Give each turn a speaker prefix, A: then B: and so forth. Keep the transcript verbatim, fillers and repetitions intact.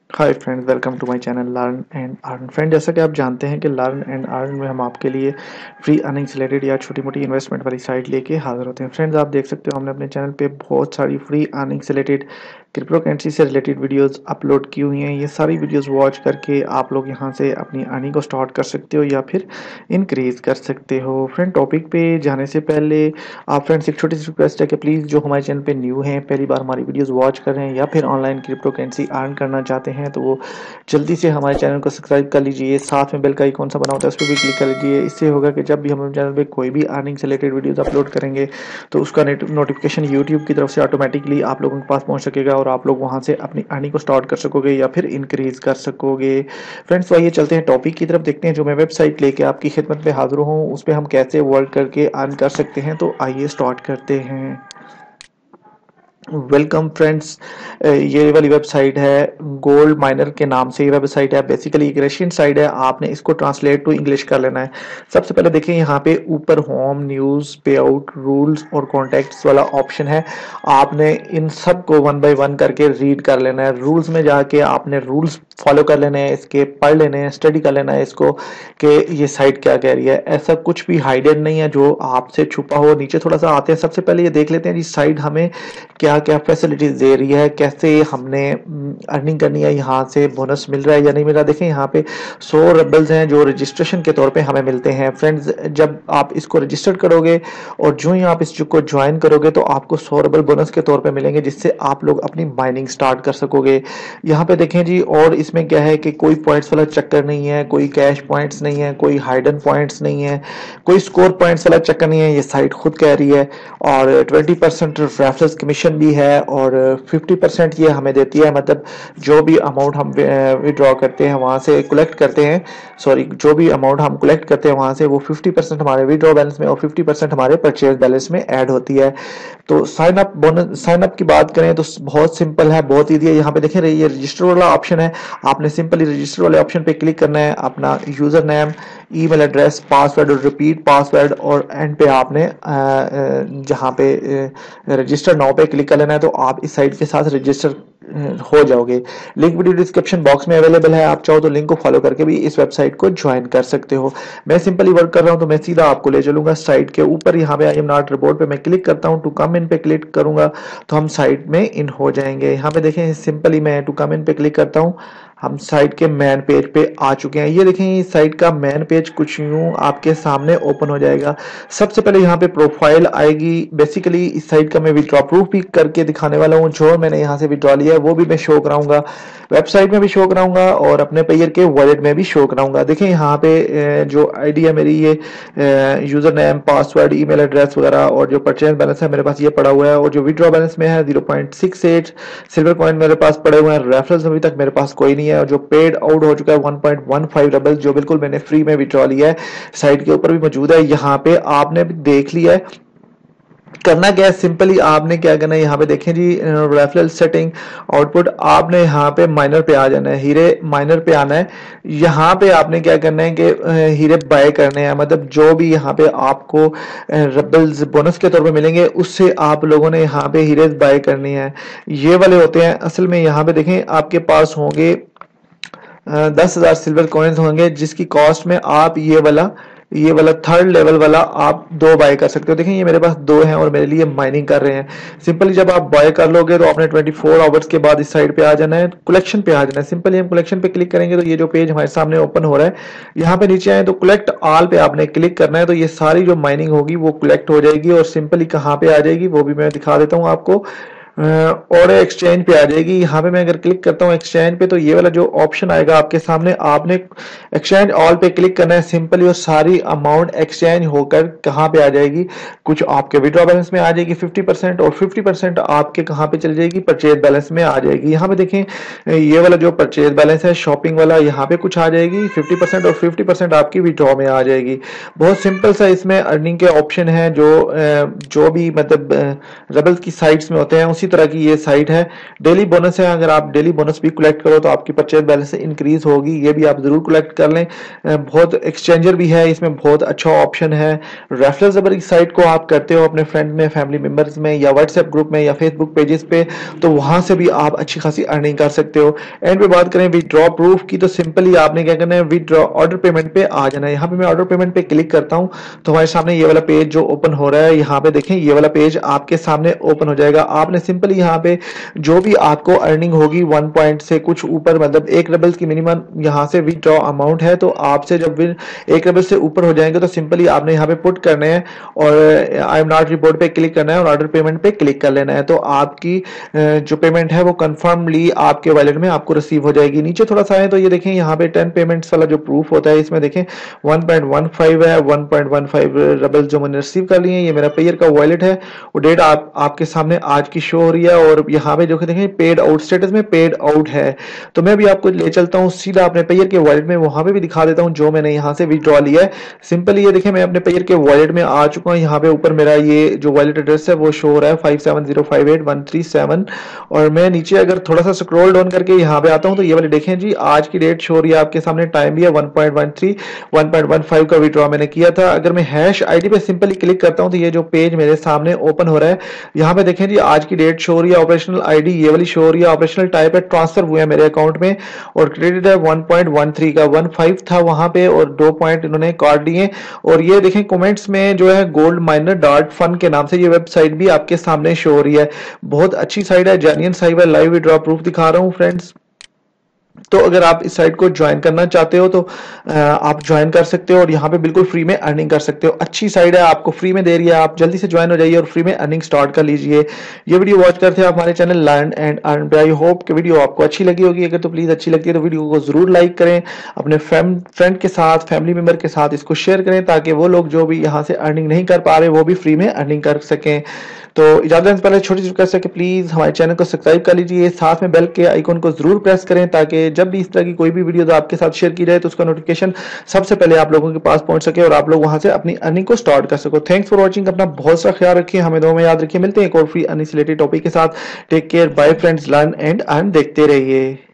A: Hi friends, welcome to my channel learn and earn. Friend, जैसा कि आप जानते हैं कि लर्न एंड अर्न में हम आपके लिए फ्री अर्निंग से रिलेटेड या छोटी मोटी इन्वेस्टमेंट वाली साइट लेके हाजिर होते हैं। फ्रेंड्स, आप देख सकते हो हमने अपने चैनल पे बहुत सारी फ्री अर्निंग से रिलेटेड क्रिप्टो करेंसी से रिलेटेड वीडियोस अपलोड की हुई हैं। ये सारी वीडियोस वॉच करके आप लोग यहाँ से अपनी अर्निंग को स्टार्ट कर सकते हो या फिर इंक्रीज कर सकते हो। फ्रेंड, टॉपिक पे जाने से पहले आप फ्रेंड्स एक छोटी सी रिक्वेस्ट है कि प्लीज़ जो हमारे चैनल पे न्यू हैं, पहली बार हमारी वीडियोस वॉच कर रहे हैं या फिर ऑनलाइन क्रिप्टो करेंसी अर्न करना चाहते हैं तो वो जल्दी से हमारे चैनल को सब्सक्राइब कर लीजिए। साथ में बेल का आइकॉन सा बना होता है, उस पर भी क्लिक कर लीजिए। इससे होगा कि जब भी हम चैनल पे कोई भी अर्निंग से रिलेटेड वीडियोस अपलोड करेंगे तो उसका नोटिफिकेशन यूट्यूब की तरफ से ऑटोमेटिकली आप लोगों के पास पहुंच सकेगा और आप लोग वहां से अपनी अर्निंग को स्टार्ट कर सकोगे या फिर इंक्रीज कर सकोगे। फ्रेंड्स, तो आइए चलते हैं टॉपिक की तरफ, देखते हैं जो मैं वेबसाइट लेके आपकी खिदमत में हाजिर हूँ उस पर हम कैसे वर्क करके अर्न कर सकते हैं। तो आइए स्टार्ट करते हैं। वेलकम फ्रेंड्स, ये वाली वेबसाइट है गोल्ड माइनर के नाम से। ये वेबसाइट है, बेसिकली एक रशियन साइट है। आपने इसको ट्रांसलेट टू इंग्लिश कर लेना है। सबसे पहले देखिए यहाँ पे ऊपर home, news, pay out, rules और कॉन्टैक्ट्स वाला ऑप्शन है। आपने इन सब को वन बाय वन करके रीड कर लेना है। रूल्स में जाके आपने रूल्स फॉलो कर लेने हैं, इसके पढ़ लेने हैं, स्टडी कर लेना है इसको कि ये साइट क्या कह रही है। ऐसा कुछ भी हाइडेड नहीं है जो आपसे छुपा हो। नीचे थोड़ा सा आते हैं, सबसे पहले ये देख लेते हैं जी साइट हमें क्या क्या फैसिलिटीज दे रही है, कैसे हमने अर्निंग करनी है, यहाँ से बोनस मिल रहा है या नहीं मिल रहा। देखें यहाँ पे सौ रबल्स हैं जो रजिस्ट्रेशन के तौर पे हमें मिलते हैं। फ्रेंड्स, जब आप इसको रजिस्टर करोगे और जो ही आप इसको ज्वाइन करोगे तो आपको सौ रबल बोनस के तौर पे मिलेंगे, जिससे आप लोग अपनी माइनिंग स्टार्ट कर सकोगे। यहाँ पे देखें जी, और इसमें क्या है कि कोई पॉइंट्स वाला चक्कर नहीं है, कोई कैश पॉइंट्स नहीं है, कोई हाइडन पॉइंट्स नहीं है, कोई स्कोर पॉइंट्स वाला चक्कर नहीं है। ये साइट खुद कह रही है। और ट्वेंटी परसेंट रेफरल्स कमीशन भी है और फिफ्टी परसेंट ये हमें देती है। मतलब जो भी अमाउंट हम विड्रॉ करते हैं वहां से कलेक्ट करते हैं, सॉरी जो भी अमाउंट हम कलेक्ट करते हैं वहां से वो फिफ्टी परसेंट हमारे विड्रॉ बैलेंस में और फिफ्टी परसेंट हमारे परचेज बैलेंस में ऐड होती है। तो sign up bonus sign up की बात करें तो बहुत सिंपल है, बहुत ईजी है। यहाँ पे देखें ये रजिस्टर वाला ऑप्शन है। आपने सिंपली रजिस्टर वाले ऑप्शन पे क्लिक करना है, अपना user name, email address, password और रिपीट पासवर्ड, और एंड पे आपने जहाँ पे रजिस्टर नाउ पे क्लिक कर लेना है तो आप इस साइट के साथ रजिस्टर हो जाओगे। लिंक वीडियो डिस्क्रिप्शन बॉक्स में अवेलेबल है, आप चाहो तो लिंक को फॉलो करके भी इस वेबसाइट को ज्वाइन कर सकते हो। मैं सिंपली वर्क कर रहा हूं तो मैं सीधा आपको ले चलूंगा साइट के ऊपर। यहाँ पे आई एम नॉट रिपोर्ट पे मैं क्लिक करता हूं, टू कम इन पे क्लिक करूंगा तो हम साइट में इन हो जाएंगे। यहाँ पे देखें सिंपली मैं टू कम इन पे क्लिक करता हूँ, हम साइट के मेन पेज पे आ चुके हैं। ये देखें इस साइट का मेन पेज कुछ यूं आपके सामने ओपन हो जाएगा। सबसे पहले यहाँ पे प्रोफाइल आएगी। बेसिकली इस साइट का मैं विड्रॉ प्रूफ भी करके दिखाने वाला हूँ। जो मैंने यहाँ से विड्रॉ लिया है वो भी मैं शो कराऊंगा, वेबसाइट में भी शो कराऊंगा और अपने पेयर के वॉलेट में भी शो कराऊंगा। देखें यहाँ पे जो आईडी है मेरी, ये user name, password, email address वगैरह, और जो परचेज बैलेंस है मेरे पास ये पड़ा हुआ है, और जो विड्रॉ बैलेंस में है zero point six eight silver coin मेरे पास पड़े हुए हैं। रेफरल्स अभी तक मेरे पास कोई नहीं है, और जो पेड आउट हो चुका है one point one five rouble, जो बिल्कुल मैंने फ्री में विड्रॉ लिया है, साइट के ऊपर भी मौजूद है। यहाँ पे आपने भी देख लिया है। करना क्या है, सिंपली आपने क्या करना है, यहाँ पे देखें जी रेफरल सेटिंग आउटपुट, आपने यहाँ पे माइनर पे आ जाना है, हीरे माइनर पे आना है। यहाँ पे आपने क्या करना है कि हीरे बाय करने हैं। मतलब जो भी यहाँ पे आपको रबल्स बोनस के तौर पे मिलेंगे उससे आप लोगों ने यहाँ पे हीरे बाय करनी है। ये वाले होते हैं असल में। यहाँ पे देखें आपके पास होंगे दस हजार सिल्वर कॉइन्स होंगे, जिसकी कॉस्ट में आप ये वाला ये वाला थर्ड लेवल वाला आप दो बाय कर सकते हो। देखें ये मेरे पास दो हैं और मेरे लिए माइनिंग कर रहे हैं। सिंपली जब आप बाय कर लोगे तो आपने ट्वेंटी फोर आवर्स के बाद इस साइड पे आ जाना है, कलेक्शन पे आ जाना है। सिंपली हम कलेक्शन पे क्लिक करेंगे तो ये जो पेज हमारे सामने ओपन हो रहा है, यहाँ पे नीचे आए तो कलेक्ट ऑल पे आपने क्लिक करना है। तो ये सारी जो माइनिंग होगी वो कलेक्ट हो जाएगी और सिंपली कहाँ पे आ जाएगी वो भी मैं दिखा देता हूँ आपको। और एक्सचेंज पे आ जाएगी। यहाँ पे मैं अगर क्लिक करता हूँ एक्सचेंज पे तो ये वाला जो ऑप्शन आएगा आपके सामने, आपने एक्सचेंज ऑल पे क्लिक करना है सिंपली, और सारी अमाउंट एक्सचेंज होकर कहाँ पे आ जाएगी, कुछ आपके विड्रॉ बैलेंस में आ जाएगी फिफ्टी परसेंट और फिफ्टी परसेंट आपके कहाँ पे चली जाएगी, परचेज बैलेंस में आ जाएगी। यहाँ पे देखें ये वाला जो परचेज बैलेंस है शॉपिंग वाला, यहाँ पे कुछ आ जाएगी फिफ्टी परसेंट और फिफ्टी परसेंट आपकी विड्रॉ में आ जाएगी। बहुत सिंपल सा इसमें अर्निंग के ऑप्शन है जो जो भी मतलब रबल्स की साइट्स में होते हैं उसी इसी तरह की ये साइट है। डेली बोनस है, अगर आप डेली बोनस भी कलेक्ट करो तो आपकी परचेज बैलेंस इंक्रीज होगी, ये भी आप जरूर कलेक्ट कर लें। बहुत एक्सचेंजर भी है, इसमें बहुत अच्छा ऑप्शन है। रेफरल जब इस साइट को आप करते हो अपने फ्रेंड में, फैमिली मेंबर्स में, या व्हाट्सएप ग्रुप में, या फेसबुक पेजेस पे, तो वहां से भी आप अच्छी खासी अर्निंग कर सकते हो। एंड पे बात करें विदड्रॉ प्रूफ की, तो सिंपली आपने क्या करना है, विदड्रॉ ऑर्डर पेमेंट पे आ जाना है। यहाँ पे मैं ऑर्डर पेमेंट पे क्लिक करता हूँ तो हमारे सामने ये वाला पेज जो ओपन हो रहा है, यहाँ पे देखें ये वाला पेज आपके सामने ओपन हो जाएगा। आपने सिंपली यहाँ पे जो भी आपको अर्निंग होगी वन पॉइंट से कुछ ऊपर, मतलब एक रेबल्स की मिनिमम यहाँ से विदड्रॉ अमाउंट है, तो आपसे जब एक रेबल से ऊपर हो जाएंगे तो सिंपली आपने यहाँ पे पुट करने हैं और आई एम नॉट रिपोर्ट पे क्लिक करना है और ऑर्डर पेमेंट पे क्लिक कर लेना है। तो आपकी जो पेमेंट है वो कंफर्मली आपके वॉलेट में आपको रिसीव हो जाएगी। नीचे थोड़ा सा है तो ये देखें यहाँ पे टेन पेमेंट्स वाला जो प्रूफ होता है, इसमें देखें वन पॉइंट वन फाइव है, one point one five roubles जो मैंने रिसीव कर लिए। ये मेरा पेयर का वॉलेट है, वो डेट आप आपके सामने आज की शो हो रही है और यहाँ पे जो देखें पेड आउट स्टेटस में पेड आउट है। तो मैं भी आपको ले चलता हूँ सीधा अपने पेयर के वॉलेट में, वहां पे भी दिखा देता हूँ जो मैंने यहाँ से विड्रॉ लिया है। सिंपली ये देखें मैं अपने पेयर के वॉलेट में आ चुका हूँ। यहाँ पे ऊपर मेरा ये जो वॉलेट एड्रेस है वो शो हो रहा है five seven zero five eight one three seven, और मैं नीचे अगर थोड़ा सा स्क्रॉल डाउन करके यहाँ पे आता हूँ तो ये वाले देखें जी आज की डेट शो हो रही है आपके सामने, टाइम भी है one point one three, one point one five का विड्रॉ मैंने किया था। अगर मैं हैश आईडी पे सिंपली क्लिक करता हूँ तो ये जो पेज मेरे सामने ओपन हो रहा है, यहाँ पे देखें जी आज की डेट शो हो रही है, ऑपरेशनल आईडी ये वाली शो हो रही है, ऑपरेशनल टाइप है ट्रांसफर हुआ है मेरे अकाउंट में और क्रेडिट है वन पॉइंट वन थ्री का, वन फाइव था वहां पे और दो पॉइंट इन्होंने काट दिए। और ये देखें कमेंट्स में जो है गोल्ड माइनर डॉट फन के नाम से ये वेबसाइट भी आपके सामने शो हो रही है। बहुत अच्छी साइट है, जेन्युइन साइट है, लाइव विड्रॉ प्रूफ दिखा रहा हूँ फ्रेंड्स। तो अगर आप इस साइट को ज्वाइन करना चाहते हो तो आप ज्वाइन कर सकते हो और यहाँ पे बिल्कुल फ्री में अर्निंग कर सकते हो। अच्छी साइट है, आपको फ्री में दे रही है, आप जल्दी से ज्वाइन हो जाइए और फ्री में अर्निंग स्टार्ट कर लीजिए। ये वीडियो वॉच करते हैं आप हमारे चैनल लर्न एंड अर्न पे। आई होप कि वीडियो आपको अच्छी लगी होगी। अगर तो प्लीज अच्छी लगती है तो वीडियो को जरूर लाइक करें, अपने फ्रेंड के साथ, फैमिली मेंबर के साथ इसको शेयर करें ताकि वो लोग जो भी यहाँ से अर्निंग नहीं कर पा रहे वो भी फ्री में अर्निंग कर सकें। तो इजाजत देने से पहले छोटी सी रिक्वेस्ट है कि प्लीज हमारे चैनल को सब्सक्राइब कर लीजिए, साथ में बेल के आइकन को जरूर प्रेस करें ताकि जब भी इस तरह की कोई भी वीडियो आपके साथ शेयर की जाए तो उसका नोटिफिकेशन सबसे पहले आप लोगों के पास पहुंच सके और आप लोग वहां से अपनी अर्निंग को स्टार्ट कर सको। थैंक्स फॉर वॉचिंग, अपना बहुत सा ख्याल रखिए, हमें दो में याद रखिए। मिलते हैं एक और फ्री अर्निंग से रिलेटेड टॉपिक के साथ। Take care, bye friends, learn and earn देखते रहिए।